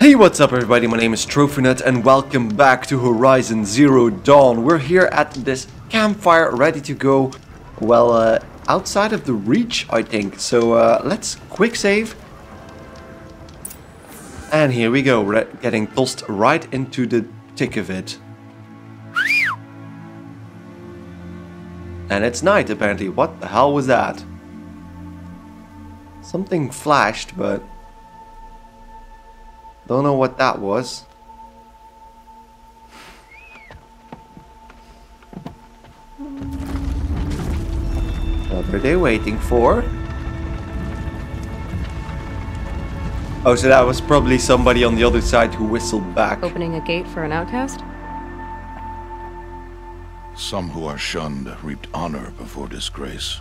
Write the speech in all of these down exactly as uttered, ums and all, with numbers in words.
Hey, what's up everybody, my name is TrophyNut and welcome back to Horizon Zero Dawn. We're here at this campfire ready to go, well, uh, outside of the reach, I think. So uh, let's quick save. And here we go, Re getting tossed right into the thick of it. And it's night apparently. What the hell was that? Something flashed, but don't know what that was. What are they waiting for? Oh, so that was probably somebody on the other side who whistled back. Opening a gate for an outcast? Some who are shunned reaped honor before disgrace.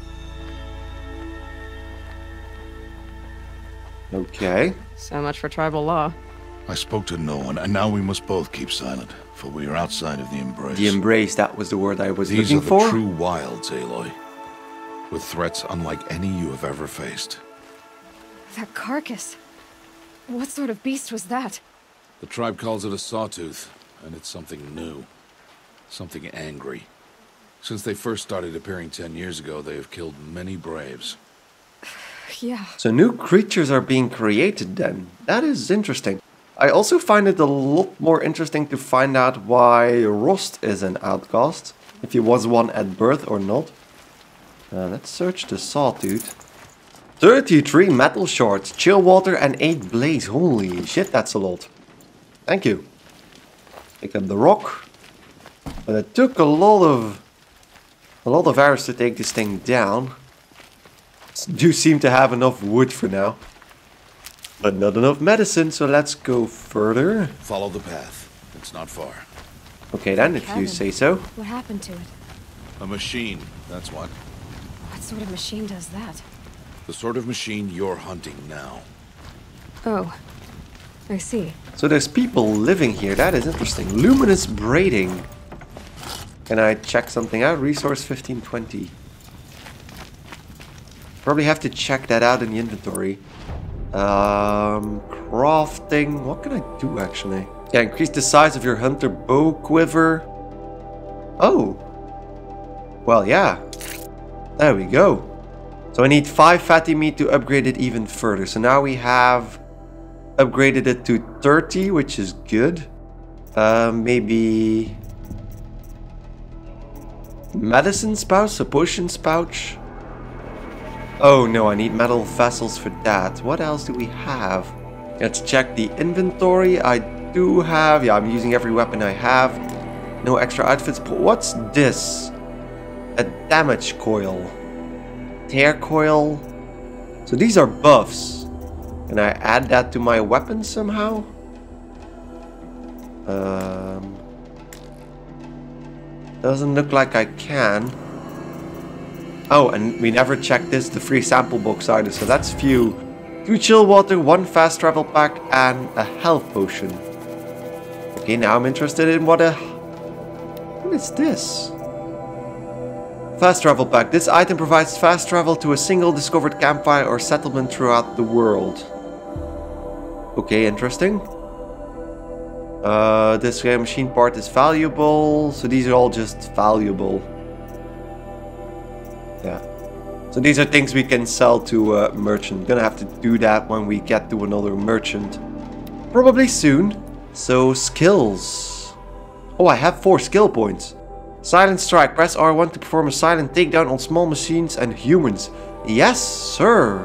Okay. So much for tribal law. I spoke to no one, and now we must both keep silent, for we are outside of the embrace. The embrace, that was the word I was These looking are the for. true wilds, Aloy, with threats unlike any you have ever faced. That carcass. What sort of beast was that? The tribe calls it a Sawtooth, and it's something new. Something angry. Since they first started appearing ten years ago, they have killed many braves. Yeah. So new creatures are being created then. That is interesting. I also find it a lot more interesting to find out why Rost is an outcast. If he was one at birth or not. Uh, let's search the Sawtooth. thirty-three metal shards, chill water and eight blaze. Holy shit, that's a lot. Thank you. Pick up the rock. But it took a lot of a lot of hours to take this thing down. Do seem to have enough wood for now, but not enough medicine, so let's go further. Follow the path. It's not far. Okay then, if you say so. What happened to it? A machine, that's what. What sort of machine does that? The sort of machine you're hunting now. Oh, I see. So there's people living here, that is interesting. Luminous braiding. Can I check something out? Resource fifteen twenty. Probably have to check that out in the inventory. Um, crafting. What can I do actually? Yeah, increase the size of your hunter bow quiver. Oh. Well, yeah. There we go. So I need five fatty meat to upgrade it even further. So now we have upgraded it to thirty, which is good. Uh, maybe medicine pouch, a potions pouch. Oh no, I need metal vessels for that. What else do we have? Let's check the inventory. I do have, yeah, I'm using every weapon I have. No extra outfits. But what's this? A damage coil. Tear coil. So these are buffs. Can I add that to my weapon somehow? Um, doesn't look like I can. Oh, and we never checked this, the free sample box either, so that's few. Two chill water, one fast travel pack, and a health potion. Okay, now I'm interested in what a... What is this? Fast travel pack. This item provides fast travel to a single discovered campfire or settlement throughout the world. Okay, interesting. Uh, this rare machine part is valuable, so these are all just valuable. Yeah. So these are things we can sell to a merchant. Gonna have to do that when we get to another merchant. Probably soon. So skills. Oh, I have four skill points. Silent strike. Press R one to perform a silent takedown on small machines and humans. Yes, sir.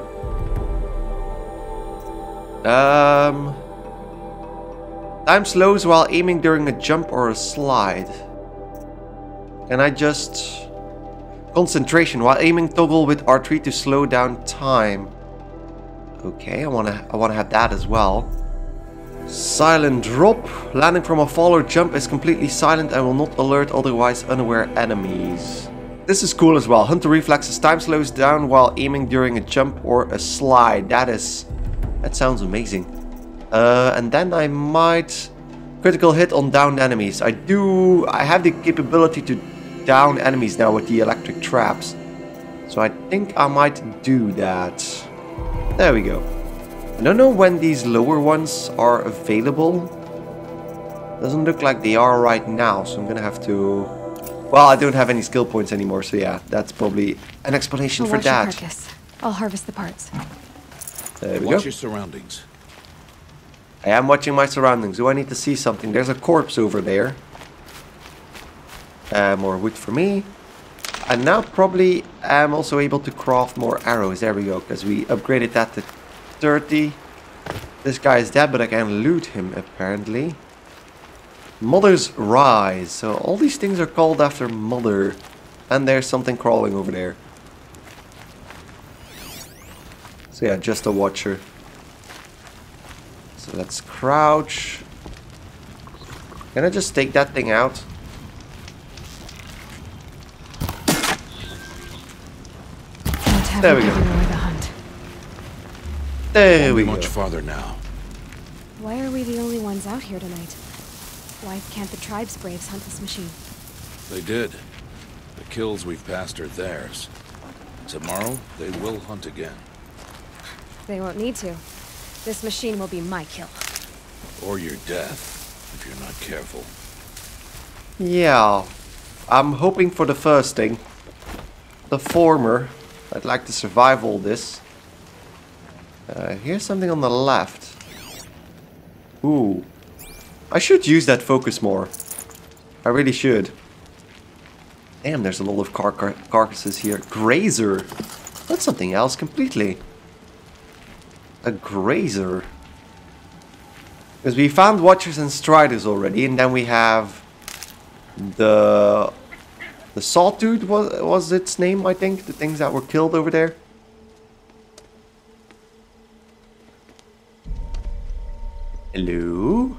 Um... Time slows while aiming during a jump or a slide. Can I just... Concentration while aiming, toggle with R three to slow down time. Okay, I wanna I wanna have that as well. Silent drop. Landing from a fall or jump is completely silent and will not alert otherwise unaware enemies. This is cool as well. Hunter reflexes. Time slows down while aiming during a jump or a slide. That is that sounds amazing. Uh, and then I might critical hit on downed enemies. I do I have the capability to down enemies now with the electric traps. So I think I might do that. There we go. I don't know when these lower ones are available. Doesn't look like they are right now, so I'm gonna have to... Well, I don't have any skill points anymore, so yeah, that's probably an explanation I'll for watch your that. carcass. I'll harvest the parts. There we Watch go. your surroundings. I am watching my surroundings. Do I need to see something? There's a corpse over there. Uh, more wood for me. And now probably I'm also able to craft more arrows. There we go, because we upgraded that to thirty. This guy is dead, but I can loot him apparently. Mother's Rise. So all these things are called after Mother. And there's something crawling over there. So yeah, just a watcher. So let's crouch. Can I just take that thing out? There we go. The hunt. There we go. Much farther now. Why are we the only ones out here tonight? Why can't the tribe's braves hunt this machine? They did. The kills we've passed are theirs. Tomorrow, they will hunt again. They won't need to. This machine will be my kill. Or your death, if you're not careful. Yeah. I'm hoping for the first thing. The former. I'd like to survive all this. Uh, here's something on the left. Ooh. I should use that focus more. I really should. Damn, there's a lot of car car carcasses here. Grazer. That's something else completely. A grazer. Because we found Watchers and Striders already, and then we have the the Sawtooth was was its name, I think. The things that were killed over there. Hello.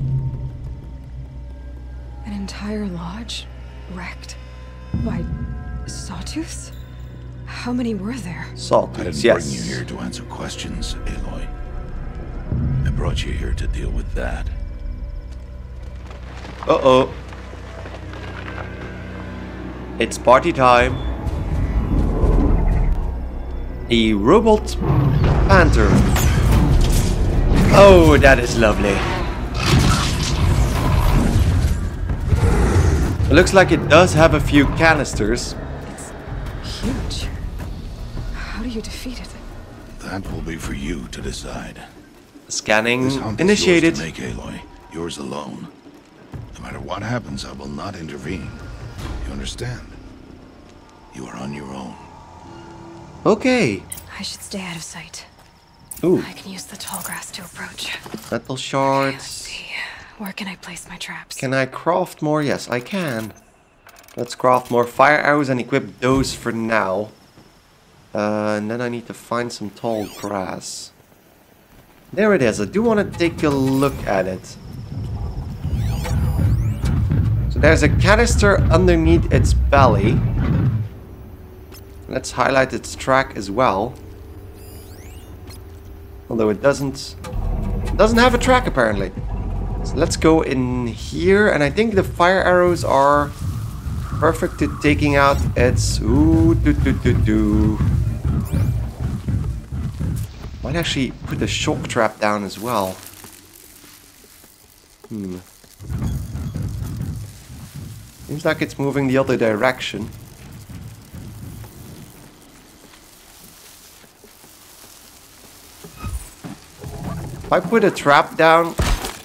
An entire lodge wrecked by Sawtooths? How many were there? I Sawtooths, didn't yes. bring you here to answer questions, Aloy. I brought you here to deal with that. Uh-oh. It's party time. A robot panther. Oh, that is lovely. It looks like it does have a few canisters. It's huge. How do you defeat it? That will be for you to decide. Scanning This hunt initiated. is yours to make, Aloy. Yours alone. No matter what happens, I will not intervene. You understand? You are on your own. Okay. I should stay out of sight. Ooh, I can use the tall grass to approach. metal Let's shards. see. Where can I place my traps? Can I craft more? Yes, I can. Let's craft more fire arrows and equip those for now. Uh, and then I need to find some tall grass. There it is. I do want to take a look at it. So there's a canister underneath its belly. Let's highlight its track as well. Although it doesn't it doesn't have a track apparently. So let's go in here, and I think the fire arrows are perfect to taking out its ooh do do do do. Might actually put the shock trap down as well. Hmm. Seems like it's moving the other direction. If I put a trap down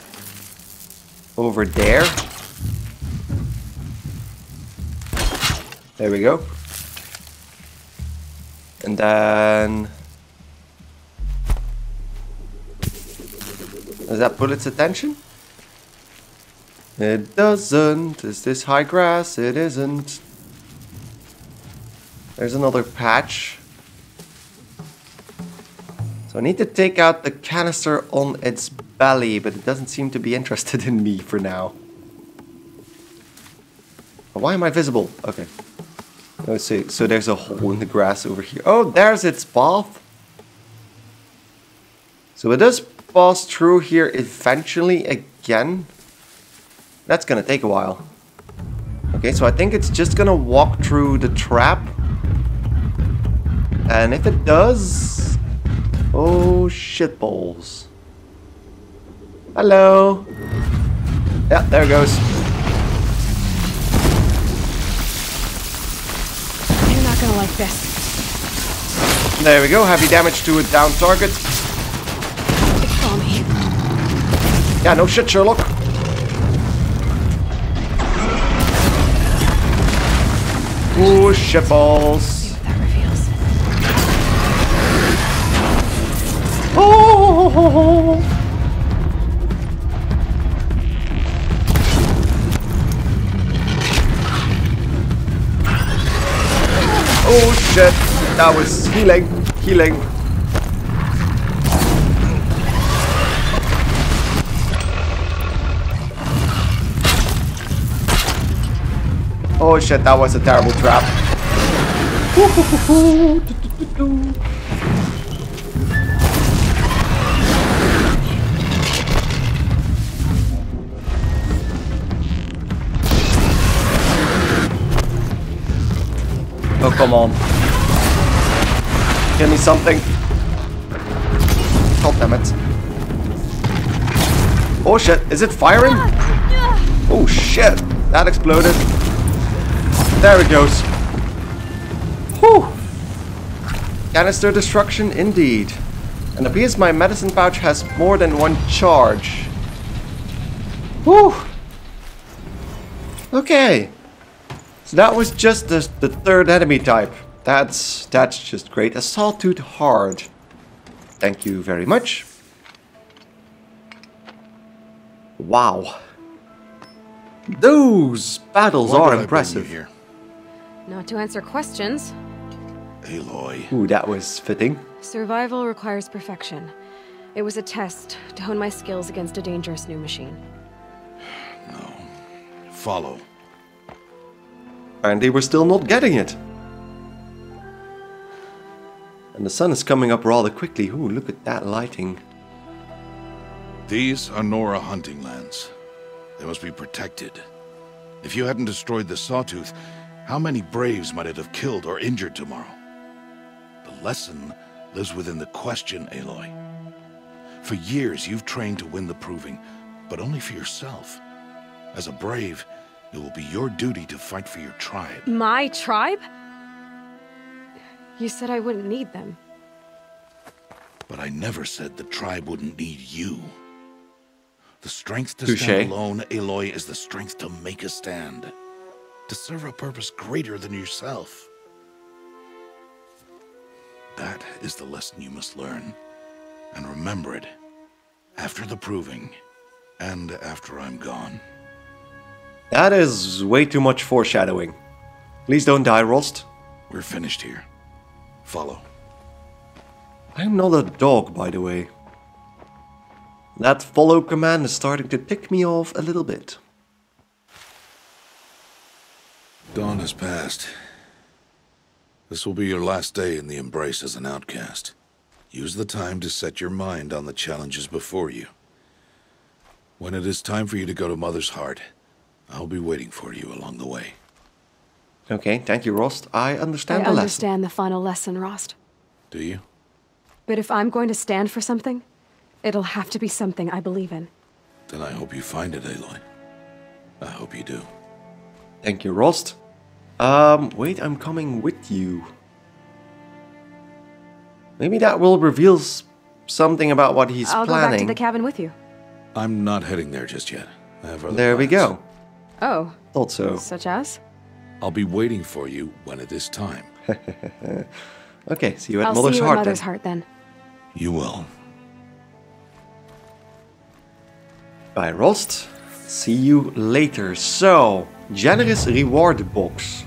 over there. There we go. And then... Does that pull its attention? It doesn't. Is this high grass? It isn't. There's another patch. So I need to take out the canister on its belly, but it doesn't seem to be interested in me for now. Why am I visible? Okay. Let's see. So there's a hole in the grass over here. Oh, there's its path. So it does pass through here eventually again. That's gonna take a while. Okay, so I think it's just gonna walk through the trap. And if it does... Oh, shitballs. Hello. Yeah, there it goes. You're not gonna like this. There we go. Heavy damage to a down target. It's on me. Yeah, no shit, Sherlock. Ooh, shitballs. See what that reveals. Oh! Oh shit! That was healing, healing. Oh shit! That was a terrible trap. Oh, come on. Give me something. God damn it. Oh shit, is it firing? Oh shit, that exploded. There it goes. Whew. Canister destruction indeed. And it appears my medicine pouch has more than one charge. Whew. Okay. So that was just the, the third enemy type. That's that's just great. A Sawtooth hard. Thank you very much. Wow. Those battles Why are did I bring impressive. you here? Not to answer questions. Aloy. Ooh, that was fitting. Survival requires perfection. It was a test to hone my skills against a dangerous new machine. No. Follow. And they were still not getting it. And the sun is coming up rather quickly. Ooh, look at that lighting. These are Nora hunting lands. They must be protected. If you hadn't destroyed the Sawtooth, how many Braves might it have killed or injured tomorrow? The lesson lives within the question, Aloy. For years, you've trained to win the proving, but only for yourself. As a Brave, it will be your duty to fight for your tribe. My tribe? You said I wouldn't need them. But I never said the tribe wouldn't need you. The strength to Touché. stand alone, Aloy, is the strength to make a stand. To serve a purpose greater than yourself. That is the lesson you must learn. And remember it. After the proving. And after I'm gone. That is way too much foreshadowing. Please don't die, Rost. We're finished here. Follow. I'm not a dog, by the way. That follow command is starting to tick me off a little bit. Dawn has passed. This will be your last day in the Embrace as an outcast. Use the time to set your mind on the challenges before you. When it is time for you to go to Mother's Heart, I'll be waiting for you along the way. Okay, thank you, Rost. I understand I the lesson. understand the final lesson, Rost. Do you? But if I'm going to stand for something, it'll have to be something I believe in. Then I hope you find it, Aloy. I hope you do. Thank you, Rost. Um, wait, I'm coming with you. Maybe that will reveal s- something about what he's I'll planning. go back to the cabin with you. I'm not heading there just yet. I have other There we plans. go. Oh, Thought so. such as? I'll be waiting for you when it is time. Okay, see you at I'll Mother's see you Heart at Mother's then. Heart then. You will. Bye, Rost. See you later. So, generous reward box.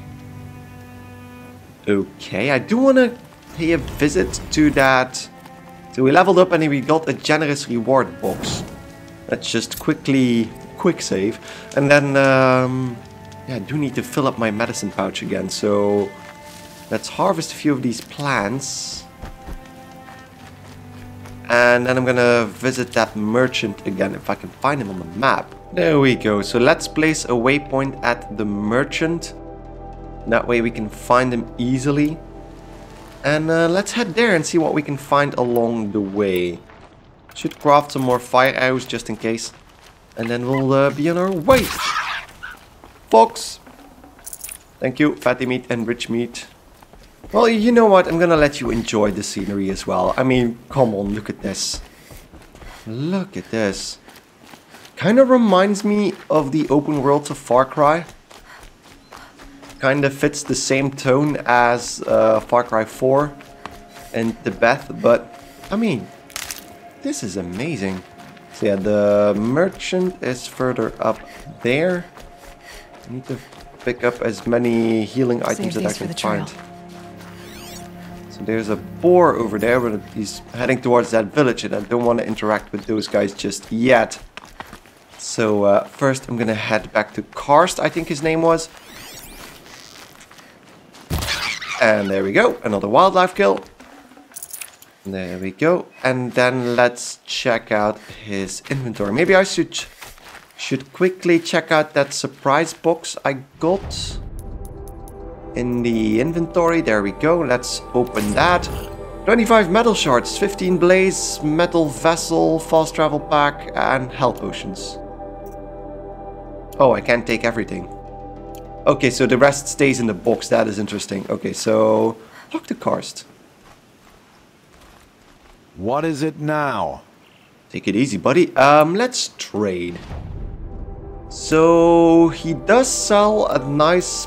Okay, I do want to pay a visit to that. So we leveled up and we got a generous reward box. Let's just quickly quick save. And then, um, yeah, I do need to fill up my medicine pouch again. So let's harvest a few of these plants. And then I'm gonna visit that merchant again, if I can find him on the map. There we go. So let's place a waypoint at the merchant. That way we can find him easily. And uh, let's head there and see what we can find along the way. Should craft some more fire arrows just in case. And then we'll uh, be on our way. Fox! Thank you, fatty meat and rich meat. Well, you know what? I'm gonna let you enjoy the scenery as well. I mean, come on, look at this. Look at this. Kind of reminds me of the open worlds of Far Cry. Kind of fits the same tone as uh, Far Cry four and Tibet, but I mean, this is amazing. So yeah, the merchant is further up there. I need to pick up as many healing items that I can find. So there's a boar over there, but he's heading towards that village and I don't want to interact with those guys just yet. So uh, first I'm gonna head back to Karst, I think his name was. And there we go, another wildlife kill. There we go. And then let's check out his inventory. Maybe I should should quickly check out that surprise box I got in the inventory. There we go. Let's open that. twenty-five metal shards, fifteen blaze, metal vessel, fast travel pack, and health potions. Oh, I can't take everything. Okay, so the rest stays in the box. That is interesting. Okay, so talk to Karst. What is it now? Take it easy, buddy. Um, let's trade. So he does sell a nice,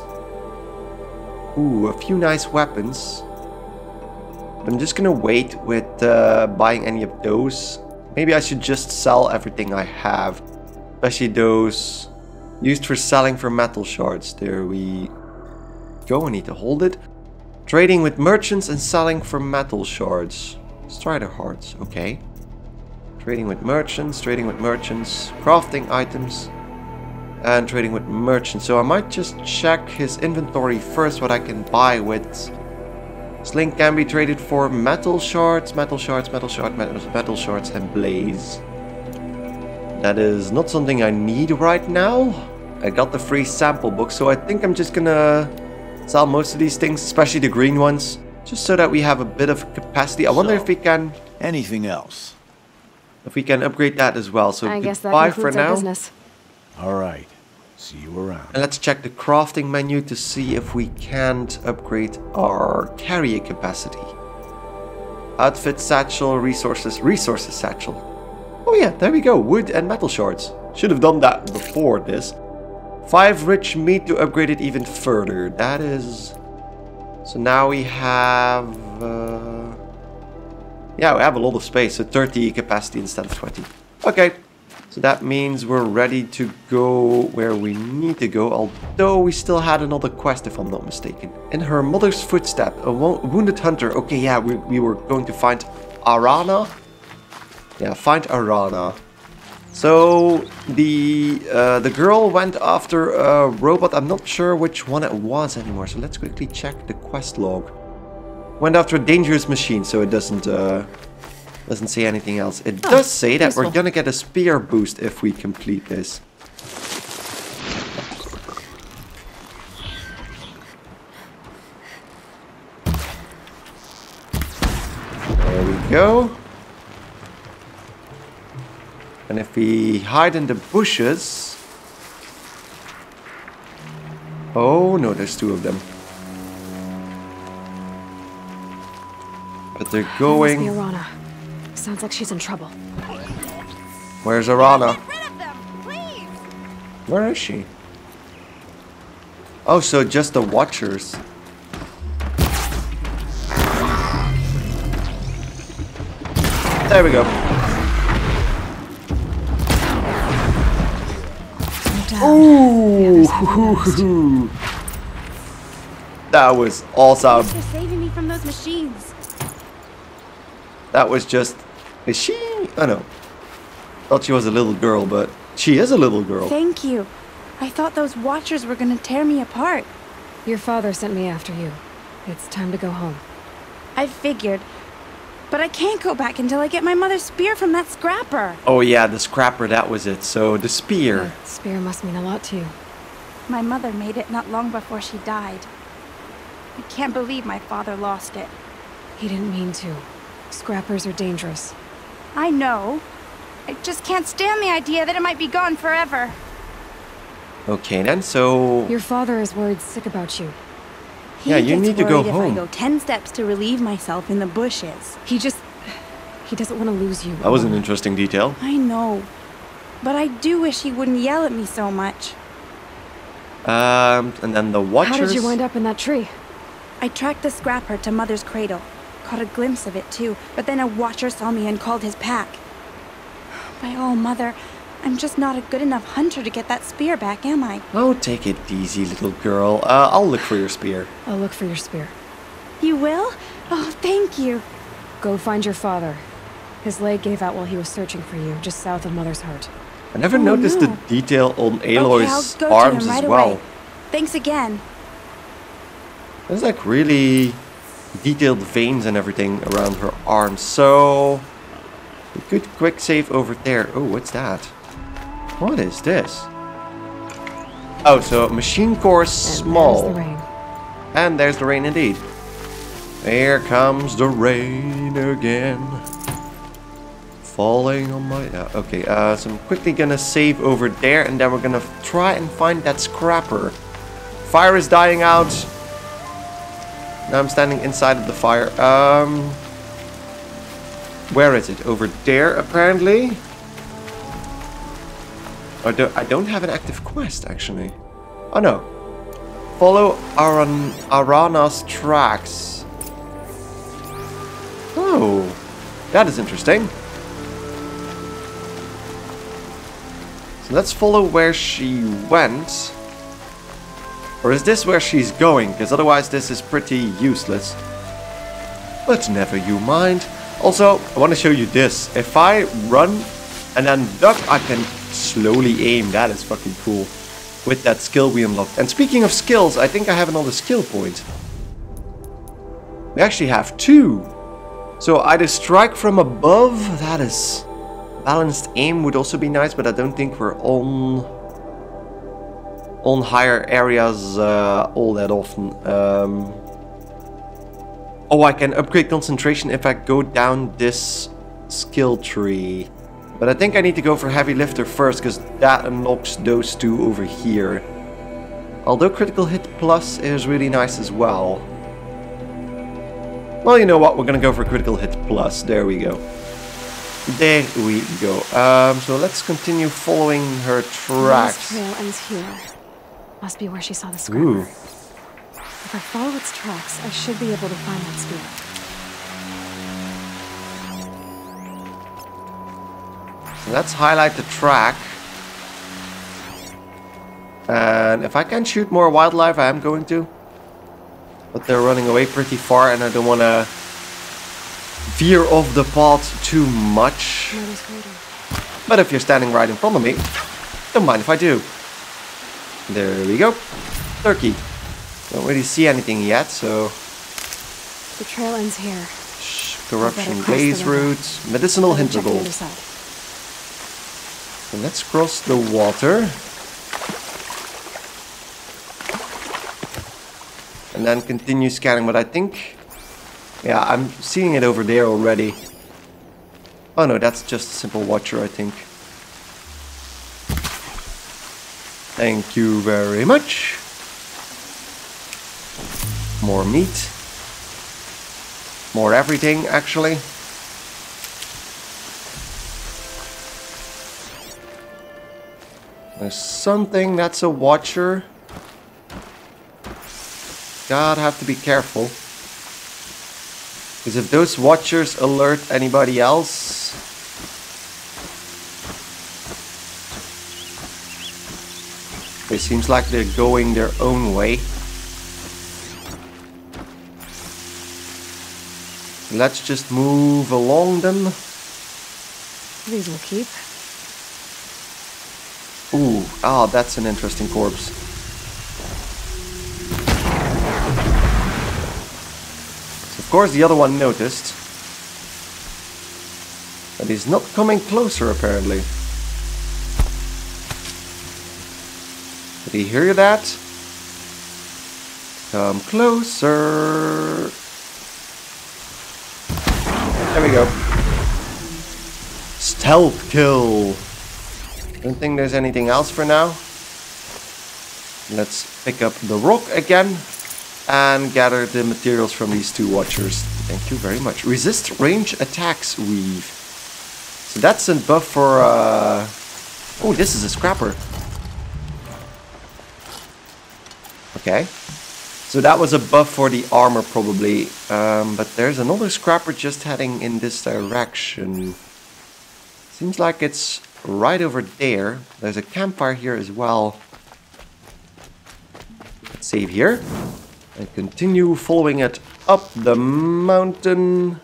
ooh, a few nice weapons. I'm just gonna wait with uh, buying any of those. Maybe I should just sell everything I have, especially those used for selling for metal shards. There we go. I need to hold it. Trading with merchants and selling for metal shards. Strider hearts, okay. Trading with merchants, trading with merchants, crafting items, and trading with merchants. So I might just check his inventory first, what I can buy with. Sling can be traded for metal shards, metal shards, metal shards, metal, metal shards, and blaze. That is not something I need right now. I got the free sample book, so I think I'm just gonna sell most of these things, especially the green ones. Just so that we have a bit of capacity. I wonder So, if we can... Anything else? If we can upgrade that as well. So I guess that goodbye for concludes our now. business. All right. See you around. And let's check the crafting menu to see if we can't upgrade our carrier capacity. Outfit satchel, resources, resources satchel. Oh yeah, there we go. Wood and metal shards. Should have done that before this. Five rich meat to upgrade it even further. That is... So now we have... Uh... Yeah, we have a lot of space. So thirty capacity instead of twenty. Okay. So that means we're ready to go where we need to go. Although we still had another quest, if I'm not mistaken. In her mother's footstep. A wo wounded hunter. Okay, yeah, we, we were going to find Arana. Yeah, find Arana. So the uh, the girl went after a robot. I'm not sure which one it was anymore. So let's quickly check the quest log. Went after a dangerous machine, so it doesn't uh, doesn't say anything else. It oh, does say that useful. We're gonna get a spear boost if we complete this. There we go. And if we hide in the bushes... Oh no, there's two of them. But they're going... Must be Arana. Sounds like she's in trouble. Where's Arana? Get rid of them, please. Where is she? Oh, so just the Watchers. There we go. Ooh! That was awesome. Thanks for saving me from those machines. That was just... Is she? Oh no. Thought she was a little girl, but she is a little girl. Thank you. I thought those Watchers were gonna tear me apart. Your father sent me after you. It's time to go home. I figured. But I can't go back until I get my mother's spear from that scrapper. Oh yeah, the scrapper, that was it. So the spear. The spear must mean a lot to you. My mother made it not long before she died. I can't believe my father lost it. He didn't mean to. Scrappers are dangerous. I know. I just can't stand the idea that it might be gone forever. Okay then, so... Your father is worried sick about you. He Yeah, you gets need to go worried home. If I go ten steps to relieve myself in the bushes. He just... He doesn't want to lose you. That was an interesting detail. I know. But I do wish he wouldn't yell at me so much. Um, and then the Watchers... How did you wind up in that tree? I tracked the scrapper to Mother's cradle. Caught a glimpse of it too, but then a Watcher saw me and called his pack. By all, Mother, I'm just not a good enough hunter to get that spear back, am I? Oh, take it easy, little girl. Uh, I'll look for your spear. I'll look for your spear. You will? Oh, thank you. Go find your father. His leg gave out while he was searching for you, just south of Mother's Heart. I never Oh, noticed no. the detail on Okay, I'll Aloy's go to arms him right as well. away. Thanks again. There's like really detailed veins and everything around her arms. So a good quick save over there. Oh, what's that? What is this? Oh, so machine core small. And there's the rain. And there's the rain indeed. Here comes the rain again. Falling on my... Uh, okay, uh, so I'm quickly gonna save over there, and then we're gonna try and find that scrapper. Fire is dying out. Now I'm standing inside of the fire. Um, where is it? Over there, apparently. I don't, I don't have an active quest, actually. Oh, no. Follow Aran, Arana's tracks. Oh, that is interesting. So let's follow where she went. Or is this where she's going? Because otherwise this is pretty useless. But never you mind. Also, I want to show you this. If I run and then duck, I can slowly aim. That is fucking cool. With that skill we unlocked. And speaking of skills, I think I have another skill point. We actually have two. So either strike from above. That is... Balanced aim would also be nice, but I don't think we're on... on higher areas uh, all that often. Um, oh, I can upgrade concentration if I go down this skill tree. But I think I need to go for heavy lifter first, because that unlocks those two over here. Although critical hit plus is really nice as well. Well, you know what? We're gonna go for critical hit plus. There we go. There we go. Um, so let's continue following her tracks. This trail ends here. Must be where she saw the scrapper. Ooh. If I follow its tracks, I should be able to find that spear. Let's highlight the track. And if I can shoot more wildlife, I am going to. But they're running away pretty far and I don't want to veer off the path too much. But if you're standing right in front of me, don't mind if I do. There we go. Turkey. Don't really see anything yet, so... The trail ends here. Shh, corruption cross the glaze river. route. Medicinal Better check the interval. other side. So let's cross the water. And then continue scanning, but I think... Yeah, I'm seeing it over there already. Oh no, that's just a simple watcher, I think. Thank you very much. More meat. More everything, actually. There's something that's a watcher. God, have to be careful. Because if those watchers alert anybody else... It seems like they're going their own way. Let's just move along them. These will keep. Ooh, ah, that's an interesting corpse. Of course, the other one noticed. But he's not coming closer, apparently. Did he hear that? Come closer. There we go. Stealth kill. Don't think there's anything else for now. Let's pick up the rock again and gather the materials from these two watchers. Thank you very much. Resist range attacks weave. So that's a buff for... Uh... Oh, this is a scrapper. Okay. So that was a buff for the armor probably. Um, but there's another scrapper just heading in this direction. Seems like it's right over there. There's a campfire here as well. Let's save here. And continue following it up the mountain.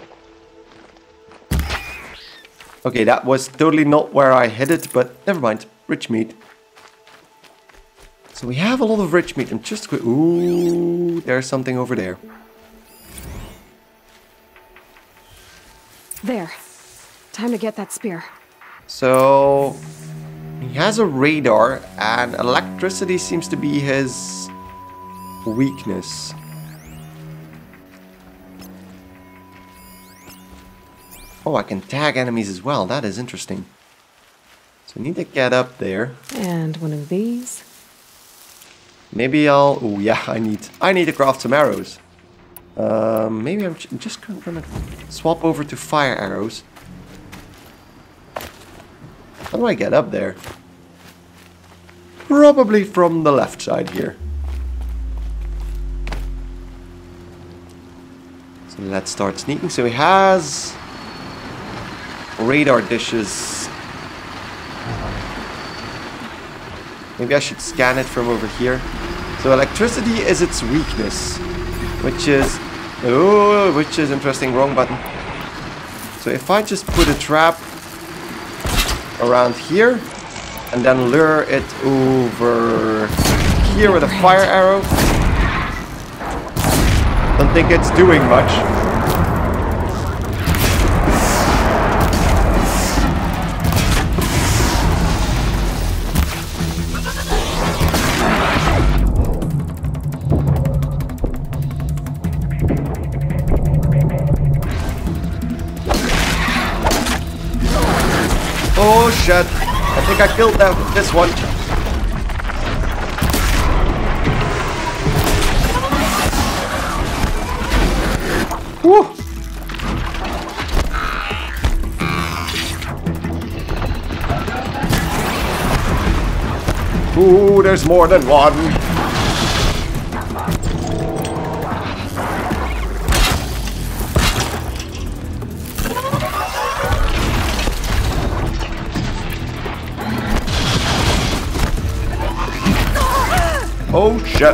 Okay, that was totally not where I hit it, but never mind. Rich meat. So we have a lot of rich meat. I'm just quick. Ooh, there's something over there. There. Time to get that spear. So he has a radar, and electricity seems to be his weakness. Oh, I can tag enemies as well. That is interesting. So I need to get up there. And one of these. Maybe I'll... Oh, yeah, I need I need to craft some arrows. Um, maybe I'm just gonna swap over to fire arrows. How do I get up there? Probably from the left side here. So let's start sneaking. So he has radar dishes. Maybe I should scan it from over here. So electricity is its weakness, which is oh, which is interesting. Wrong button. So if I just put a trap around here and then lure it over here with a fire arrow, don't think it's doing much. Oh shit, I think I killed that, this one. Woo! Ooh, there's more than one. Oh shit.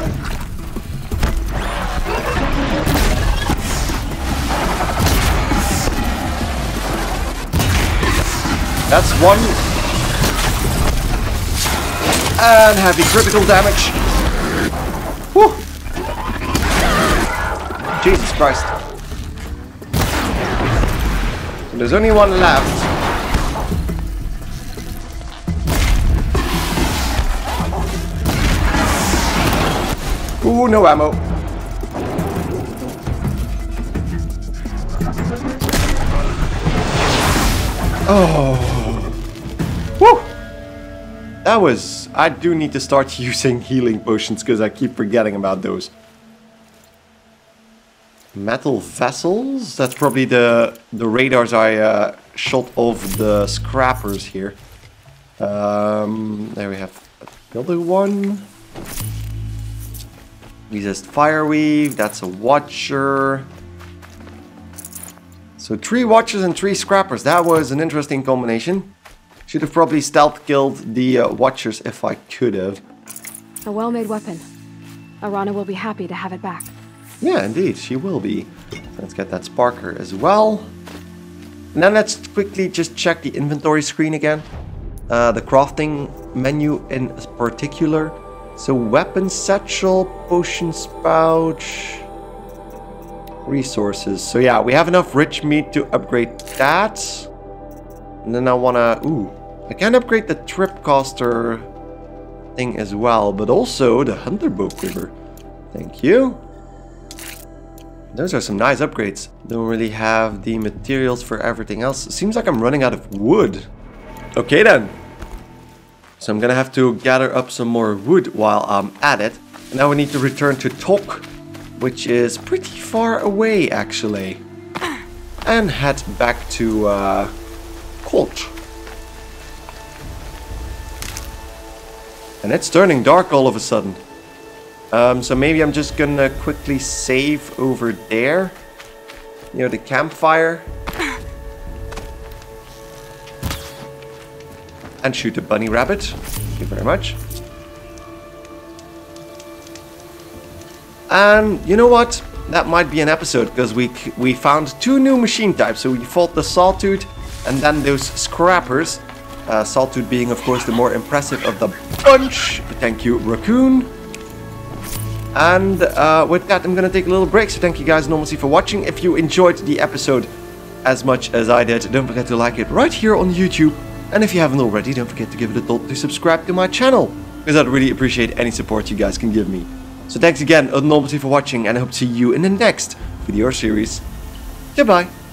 That's one. And heavy critical damage. Whew. Jesus Christ. There's only one left. Ooh, no ammo. Oh. Woo! That was... I do need to start using healing potions because I keep forgetting about those. Metal vessels? That's probably the, the radars I uh, shot off the scrappers here. Um, there we have another one. Resist Fireweave, that's a Watcher. So three Watchers and three Scrappers, that was an interesting combination. Should have probably stealth killed the uh, Watchers if I could have. A well-made weapon. Arana will be happy to have it back. Yeah, indeed, she will be. Let's get that Sparker as well. And then let's quickly just check the inventory screen again. Uh, the crafting menu in particular. So weapon satchel, potions pouch, resources. So yeah, we have enough rich meat to upgrade that. And then I wanna, ooh, I can upgrade the tripcaster thing as well, but also the hunter bow quiver. Thank you. Those are some nice upgrades. Don't really have the materials for everything else. Seems like I'm running out of wood. Okay then. So I'm gonna have to gather up some more wood while I'm at it. And now we need to return to Tok, which is pretty far away actually. And head back to uh, Colt. And it's turning dark all of a sudden. Um, so maybe I'm just gonna quickly save over there, near the campfire. And shoot a bunny rabbit. Thank you very much. And you know what? That might be an episode, because we we found two new machine types. So we fought the Sawtooth and then those scrappers. Uh, Sawtooth being, of course, the more impressive of the bunch. Thank you, Raccoon. And uh, with that, I'm gonna take a little break. So thank you guys enormously for watching. If you enjoyed the episode as much as I did, don't forget to like it right here on YouTube. And if you haven't already, don't forget to give it a thought to subscribe to my channel, because I'd really appreciate any support you guys can give me. So thanks again enormously for watching, and I hope to see you in the next video series. Goodbye.